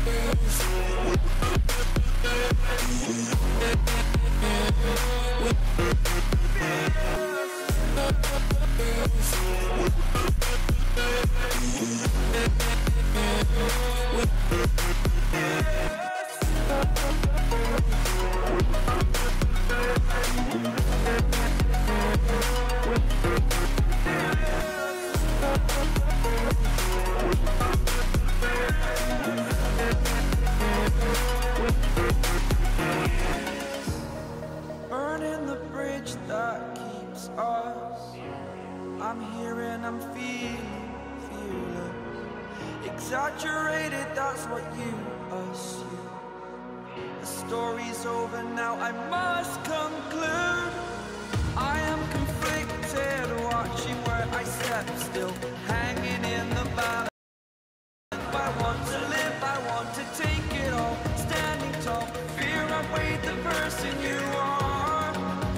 Burning the bridge that keeps us. I'm here and I'm feeling fearless. Exaggerated, that's what you assume. The story's over now, I must conclude. I am conflicted, watching where I step still, hanging in the balance. I want to live, I want to take it all, standing tall. Fear I've weighed the person you are.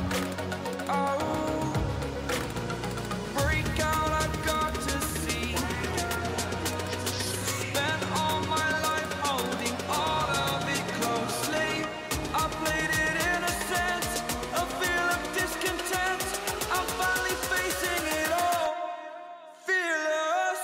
Oh, break out, I've got to see. Spent all my life holding all of it closely. I played it innocent, a feel of discontent. I'm finally facing it all, fearless.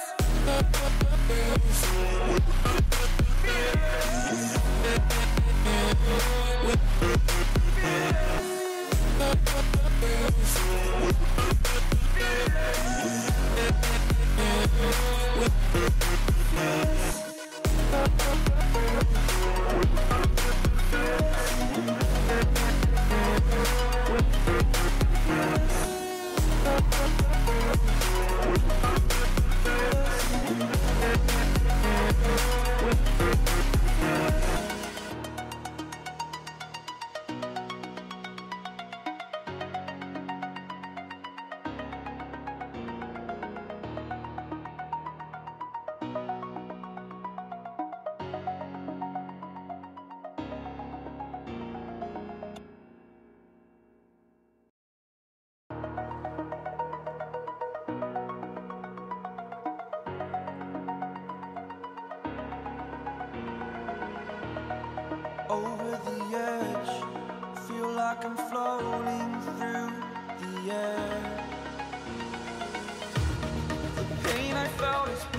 Over the edge, feel like I'm floating through the air. The pain I felt is